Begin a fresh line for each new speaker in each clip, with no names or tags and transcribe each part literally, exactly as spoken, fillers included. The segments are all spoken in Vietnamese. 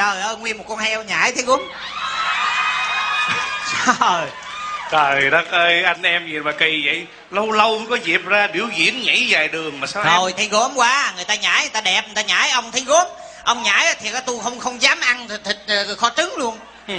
Trời ơi, nguyên một con heo nhảy thấy gúng. Trời
Trời đất ơi, anh em gì mà kỳ vậy. Lâu lâu mới có dịp ra biểu diễn nhảy dài đường mà sao
rồi
em...
thấy gốm quá. Người ta nhảy, người ta đẹp, người ta nhảy. Ông thấy gốm, ông nhảy thì tôi không không dám ăn thịt, thịt kho trứng luôn.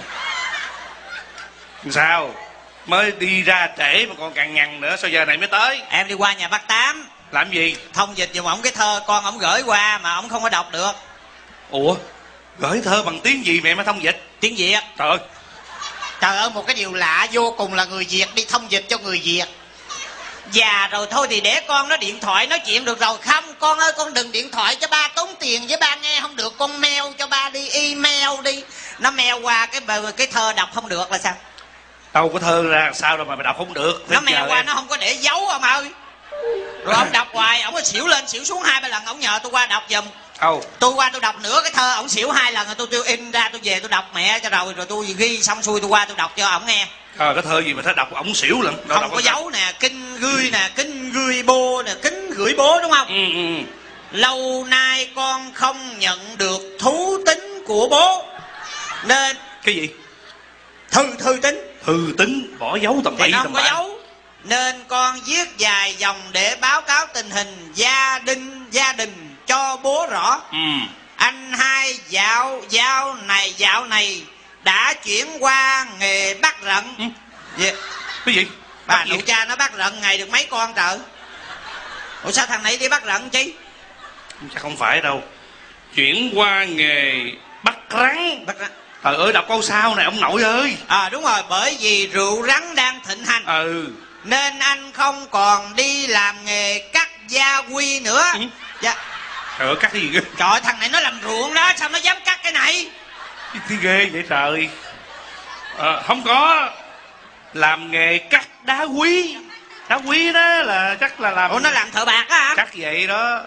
Sao mới đi ra trễ mà còn càng nhằn nữa, sao giờ này mới tới?
Em đi qua nhà bác Tám.
Làm gì?
Thông dịch giùm ổng cái thơ con ổng gửi qua mà ổng không có đọc được.
Ủa, gửi thơ bằng tiếng gì mẹ mới thông dịch?
Tiếng Việt.
Trời ơi.
Trời ơi, một cái điều lạ vô cùng là người Việt đi thông dịch cho người Việt. Già rồi thôi thì để con nó điện thoại nói chuyện được rồi. Không, con ơi con đừng điện thoại cho ba tốn tiền, với ba nghe không được, con mail cho ba đi, email đi. Nó mail qua cái cái thơ đọc không được là sao?
Đâu có thơ ra sao đâu mà mày đọc không được.
Nó mail qua em. Nó không có để dấu ông ơi. Rồi ông đọc hoài, ông có xỉu lên xỉu xuống hai ba lần, ông nhờ tôi qua đọc giùm.
Đâu?
Tôi qua tôi đọc nửa cái thơ, ổng xỉu hai lần rồi tôi tôi in ra tôi về tôi đọc mẹ cho rồi rồi tôi ghi xong xuôi tôi qua tôi đọc cho ổng nghe.
Ờ, cái thơ gì mà thấy đọc ổng xỉu lắm.
Không đọc có dấu nè, kinh gửi nè, kinh gửi bô nè, kính gửi bố đúng không?
Ừ, ừ.
Lâu nay con không nhận được thú tính của bố nên...
Cái gì?
Thư, thư tính.
Thư tính, bỏ dấu tầm bậy tầm bạ.
Thì nó không có dấu. Nên con viết dài dòng để báo cáo tình hình gia đình gia đình cho bố rõ.
Ừ.
Anh hai dạo dạo này dạo này đã chuyển qua nghề bắt rận.
Ừ.
Gì?
Cái gì?
Bà nội cha nó bắt rận ngày được mấy con trời? Ủa sao thằng này đi bắt rận chi?
Chắc không phải đâu. Chuyển qua nghề bắt rắn.
Bắt rắn.
Trời ơi, đọc câu sau này ông nội ơi.
À đúng rồi, bởi vì rượu rắn đang thịnh hành.
Ừ.
Nên anh không còn đi làm nghề cắt gia quy nữa. Ừ. Dạ.
Trời ơi, cắt cái gì ghê?
Trời ơi, thằng này nó làm ruộng đó, sao nó dám cắt cái này?
Cái ghê vậy trời. À, không có. Làm nghề cắt đá quý. Đá quý đó là chắc là làm...
Ủa nó làm thợ bạc á hả?
Cắt vậy đó.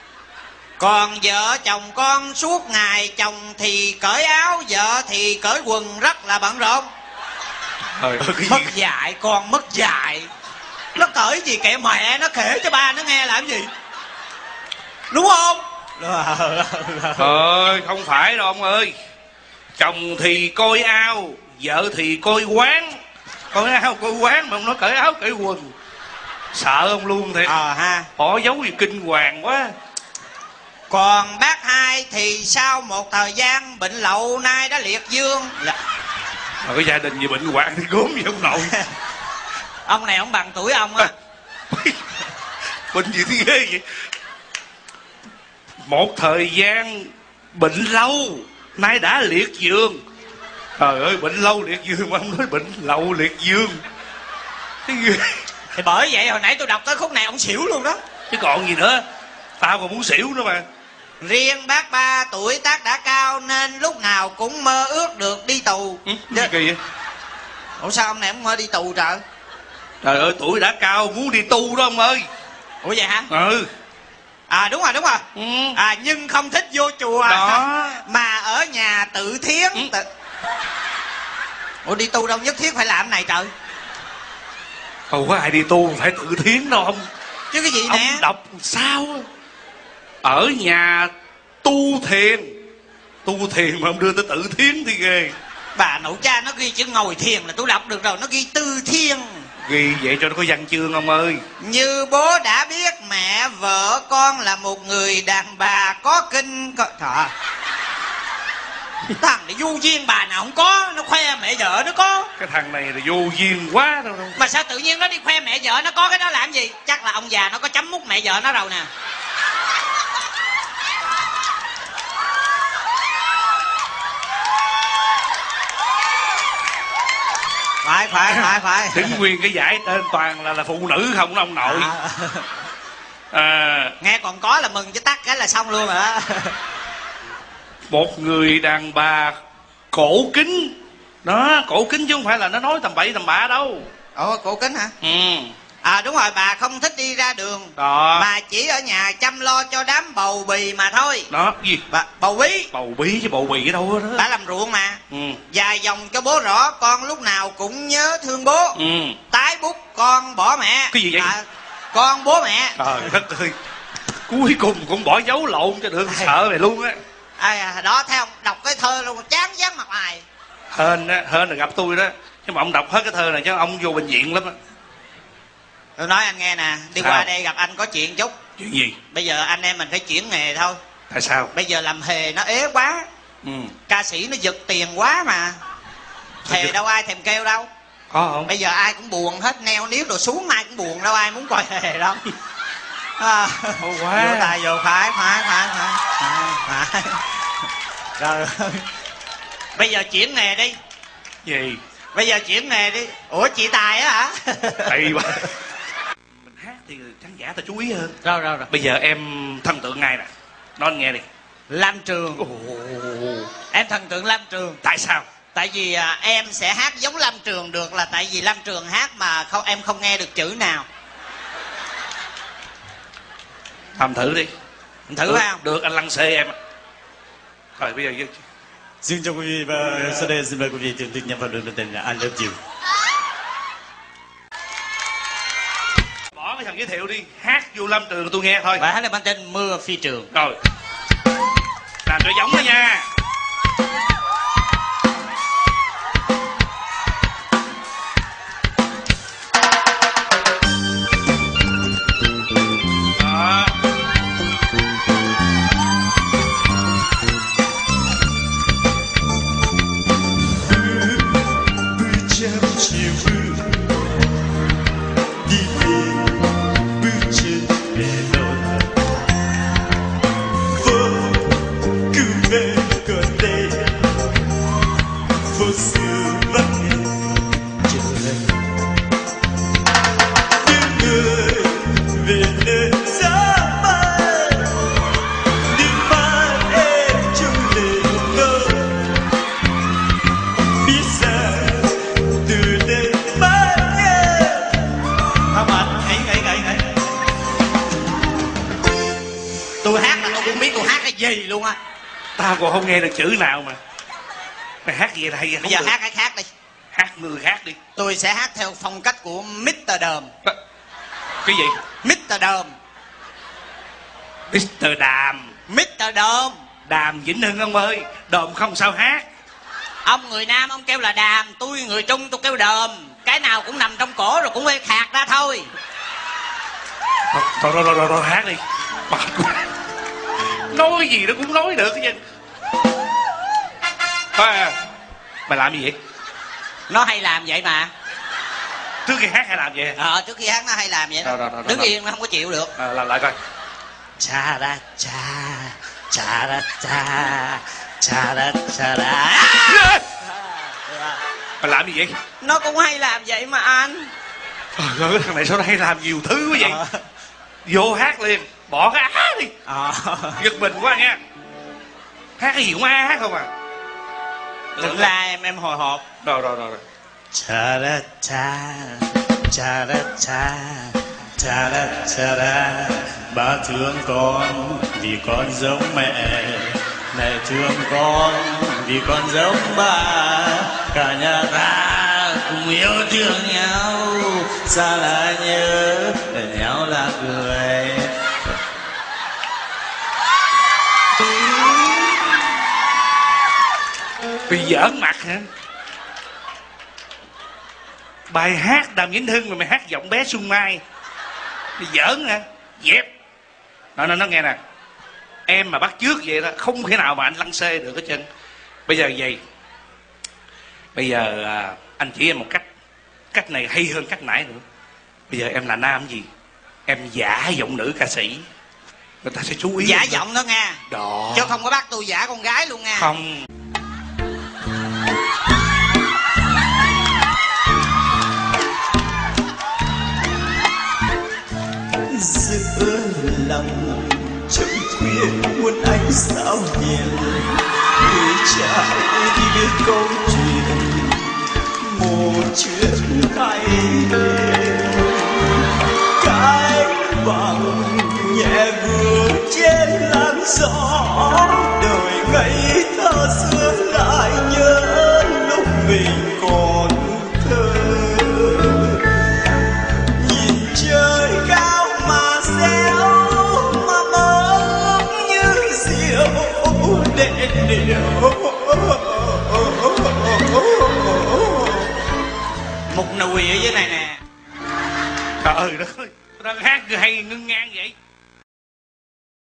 Còn vợ chồng con suốt ngày chồng thì cởi áo, vợ thì cởi quần rất là bận rộn.
Trời ơi, cái
mất
gì?
dạy, con mất dạy. Nó cởi gì kệ mẹ nó, kể cho ba nó nghe làm gì, đúng không?
Trời, không phải đâu ông ơi. Chồng thì coi ao, vợ thì coi quán. Coi ao coi quán mà ông nói cởi áo cởi quần. Sợ ông luôn thiệt.
Ờ ha.
Bỏ dấu gì kinh hoàng quá.
Còn bác hai thì sau một thời gian bệnh lậu nay đã liệt dương. Là...
Mà cái gia đình gì bệnh hoạn thì gốm gì ông nội.
Ông này ông bằng tuổi ông á.
Bệnh gì thì ghê vậy. Một thời gian bệnh lâu nay đã liệt dương. Trời ơi, bệnh lâu liệt dương mà ông nói bệnh lậu liệt dương. Cái ghê.
Thì bởi vậy hồi nãy tôi đọc tới khúc này ông xỉu luôn đó.
Chứ còn gì nữa. Tao còn muốn xỉu nữa mà.
Riêng bác ba tuổi tác đã cao nên lúc nào cũng mơ ước được đi tù.
Ừ, gì kỳ vậy?
Ủa sao ông này ông mơ đi tù trời?
Trời ơi, tuổi đã cao muốn đi tu đó ông ơi.
Ủa vậy hả?
Ừ.
À đúng rồi đúng rồi.
Ừ.
À nhưng không thích vô chùa
đó.
Mà ở nhà tự thiến. Ừ. Tự... Ủa đi tu đâu nhất thiết phải làm này trời?
Không có ai đi tu phải tự thiến đâu ông.
Chứ cái gì
ông
nè?
Ông đọc sao? Ở nhà tu thiền. Tu thiền mà ông đưa tới tự thiến thì ghê.
Bà nội cha nó ghi chữ ngồi thiền là tôi đọc được rồi. Nó ghi tư thiền.
Ghi vậy cho nó có văn chương ông ơi.
Như bố đã biết mẹ vợ con là một người đàn bà có kinh có... Trời. Thằng này vô duyên bà nào không có. Nó khoe mẹ vợ nó có.
Cái thằng này là vô duyên quá đâu đâu.
Mà sao tự nhiên nó đi khoe mẹ vợ nó có cái đó làm gì? Chắc là ông già nó có chấm mút mẹ vợ nó rồi nè. Phải phải phải phải.
Đứng nguyên cái giải tên toàn là là phụ nữ không đó ông nội. À. À,
nghe còn có là mừng chứ tắt cái là xong luôn rồi đó.
Một người đàn bà cổ kính. Đó, cổ kính chứ không phải là nó nói tầm bậy tầm bạ đâu.
Ủa cổ kính hả?
Ừ.
À đúng rồi, bà không thích đi ra đường
đó.
Bà chỉ ở nhà chăm lo cho đám bầu bì mà thôi.
Đó, gì?
Bà, bầu bí.
Bầu bí chứ bầu bì ở đâu đó.
Bà làm ruộng mà.
Ừ.
Dài dòng cho bố rõ, con lúc nào cũng nhớ thương bố.
Ừ.
Tái bút con bỏ mẹ.
Cái gì vậy?
À, con bố mẹ.
Trời đất ơi. Cuối cùng cũng bỏ dấu lộn cho được. Sợ mày luôn á.
À, đó thấy không, đọc cái thơ luôn chán dán mặt mày.
Hên á, hên là gặp tôi đó, chứ mà ông đọc hết cái thơ này chứ ông vô bệnh viện lắm á.
Tôi nói anh nghe nè, đi
sao?
Qua đây gặp anh có chuyện chút.
Chuyện gì?
Bây giờ anh em mình phải chuyển nghề thôi.
Tại sao?
Bây giờ làm hề nó ế quá.
Ừ.
Ca sĩ nó giật tiền quá mà. Hề
giật?
đâu ai thèm kêu đâu.
Có không?
Bây giờ ai cũng buồn hết, neo níu đồ xuống ai cũng buồn, đâu ai muốn coi hề đâu. À,
Ô quá.
vô tài vô phải phải phải phải phải phải. Rồi bây giờ chuyển nghề đi.
Gì?
Bây giờ chuyển nghề đi. Ủa chị Tài á hả?
Hay quá. Mình hát thì khán giả ta chú ý hơn.
Rồi rồi rồi.
Bây giờ em thần tượng ai nè? Nói anh nghe đi.
Lam Trường.
Ồ.
Em thần tượng Lam Trường.
Tại sao?
Tại vì à, em sẽ hát giống Lam Trường được là tại vì Lam Trường hát mà không em không nghe được chữ nào.
Làm thử đi.
Mình thử
được,
phải không?
Được, anh lăng xê em. Rồi bây giờ
Xin chào quý vị và sau đây xin mời quý vị thưởng thức nhân vật được tên là I Love You.
bỏ cái thằng giới thiệu đi, hát vô Lam Trường tôi nghe thôi.
Bài hát này mang tên Mưa Phi Trường.
Rồi, làm cho giống đó nha. Đó.
Tôi hát là tôi cũng biết tôi hát cái gì luôn á.
Tao còn không nghe được chữ nào mà. Mày hát gì hay không?
Bây giờ
được.
hát cái khác đi.
Hát người hát đi.
Tôi sẽ hát theo phong cách của mít tơ Đờm.
Cái gì?
mít tơ Đờm.
mít tơ Đàm.
mít tơ Đờm.
Đàm Vĩnh Hưng ông ơi. Đờm không sao hát.
Ông người Nam ông kêu là Đàm, tôi người Trung tôi kêu Đờm. Cái nào cũng nằm trong cổ rồi cũng phải khạc ra thôi.
Thôi rồi rồi rồi, rồi hát đi. Nói gì nó cũng nói được chứ. À, mày làm gì vậy?
Nó hay làm vậy mà.
Trước khi hát hay làm vậy?
Ờ trước khi hát nó hay làm vậy đó.
Rồi, rồi, rồi,
Đứng
rồi.
yên nó không có chịu được.
À, làm lại coi.
Cha ra cha, cha ra cha, cha ra cha ra.
Mày làm gì vậy?
Nó cũng hay làm vậy mà anh.
Trời ơi, thằng này sao nó hay làm nhiều thứ quá vậy?
Ờ.
Vô hát liền, bỏ cái á đi.
Ờ.
Giật mình quá nha. Hát cái gì cũng á hát không à.
Đừng la em, em hồi hộp.
Rồi rồi rồi rồi.
Cha ra cha, cha ra cha, cha ra cha ra. Ba thương con vì con giống mẹ, mẹ thương con vì con giống ba. Cả nhà ta cùng yêu thương nhau, xa là nhớ, để nhau là cười.
Bị giỡn mặt hả? Bài hát Đàm Vĩnh Hưng mà mày hát giọng bé Xuân Mai. Mày giỡn hả? Dẹp. Nó nó nó nghe nè. Em mà bắt chước vậy đó, không thể nào mà anh lăng xê được hết trơn. Bây giờ vậy. Bây giờ à, anh chỉ em một cách. Cách này hay hơn cách nãy nữa. Bây giờ em là nam gì? Em giả giọng nữ ca sĩ. Người ta sẽ chú ý.
Giả giọng đó nha.
Đó.
Chứ không có bắt tôi giả con gái luôn nha.
Không.
Giữa lòng trong khuya muôn ánh sao hiền, người trai đi biết câu chuyện một chuyện hay cái bằng nhẹ vương trên làn gió, đời ngây thơ xưa lại nhớ lúc mình còn thơ. Nhìn trời cao mà réo mà mơ như diều,
Một nùi ở dưới này nè.
Trời ơi đất ơi, đang hát cứ hay ngưng ngang vậy.